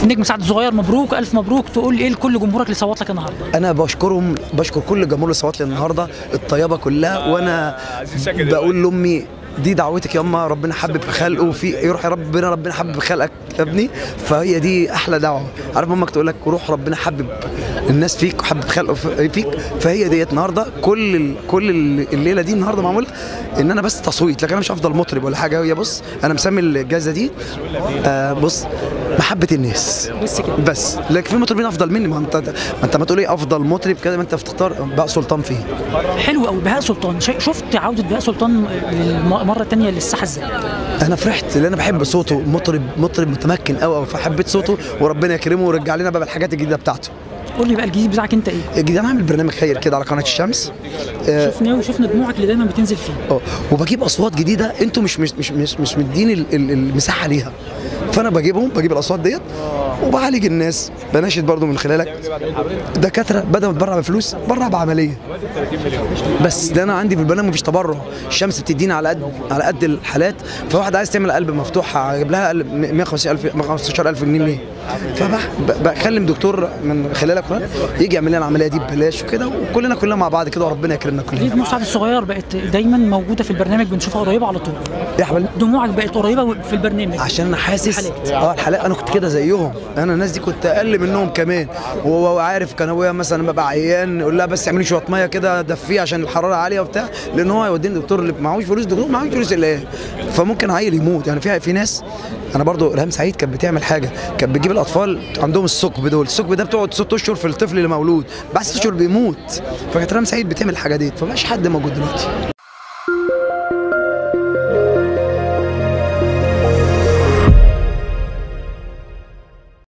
النجم سعد الصغير مبروك، الف مبروك. تقول ايه لكل جمهورك اللي صوت لك النهارده؟ انا بشكرهم، بشكر كل الجمهور اللي صوت لي النهارده، الطيبه كلها. وانا بقول لامي دي دعوتك يا اما، ربنا حبب في خلقه وفي يروح يا ربنا حبب في خلقك يا ابني، فهي دي احلى دعوه. عارف امك تقول لك روح ربنا حبب الناس فيك وحبب خلقه فيك، فهي ديت النهارده كل الليله دي النهارده معموله ان انا بس تصويت، لكن انا مش افضل مطرب ولا حاجه. هي بص انا مسمي الجائزه دي بص محبه الناس بس كده، بس. لكن في مطربين افضل مني، ما انت ما تقول ايه افضل مطرب كده، ما انت بتختار بهاء سلطان فيه. حلو قوي بهاء سلطان. شفت عوده بهاء سلطان للمره الثانيه للساحه ازاي؟ انا فرحت لان انا بحب صوته، مطرب متمكن قوي، فحبيت صوته وربنا يكرمه ويرجع لنا بقى الحاجات الجديده بتاعته. قول لي بقى الجديد بتاعك انت ايه؟ الجديد انا عامل برنامج خير كده على قناه الشمس. شفنا دموعك اللي دايما بتنزل فيه. وبجيب اصوات جديده انتوا مش مدين المساحه ليها، فانا بجيب الاصوات ديت وبعالج الناس. بناشد برضو من خلالك دكاتره بدل ما تبرع بفلوس برع بعمليه. بس ده انا عندي في البرنامج مفيش تبرع، الشمس بتدينا على قد الحالات. فواحد عايز تعمل قلب مفتوح اجيب لها 115,000 جنيه ليه؟ فبكلم دكتور من خلالك يجي يعمل لنا العمليه دي ببلاش وكده، وكلنا مع بعض كده وربنا يكرمنا كلنا. ليه دموع سعد الصغير بقت دايما موجوده في البرنامج، بنشوفها قريبه على طول؟ يا حبيبي دموعك بقت قريبه في البرنامج عشان انا حاسس الحالات انا كنت كده زيهم. انا الناس دي كنت اقل منهم كمان، وهو عارف كان ابويا مثلا ببقى عيان يقول لها بس اعملي شويه ميه كده دفيه عشان الحراره عاليه وبتاع، لان هو يوديني دكتور اللي معهوش فلوس، دكتور معهوش فلوس الا فممكن عيل يموت. يعني في ناس، انا برضو الهام سعيد كانت بتعمل حاجه، كانت بتجيب الاطفال عندهم الثقب ده بتقعد 6 اشهر في الطفل اللي مولود، بعد 6 اشهر بيموت. فكانت الهام سعيد بتعمل الحاجه دي، فمبقاش حد موجود دلوقتي.